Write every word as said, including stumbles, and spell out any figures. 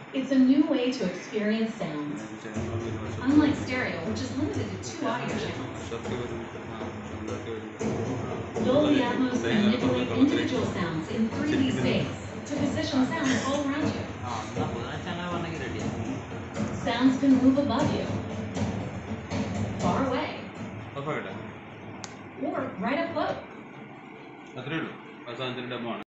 It's a new way to experience sounds. Unlike stereo, which is limited to two audio channels, Dolby Atmos can manipulate individual sounds in three D space to position sounds all around you. Sounds can move above you, far away, or right up close.